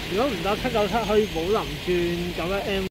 如果唔得797去武林轉91M。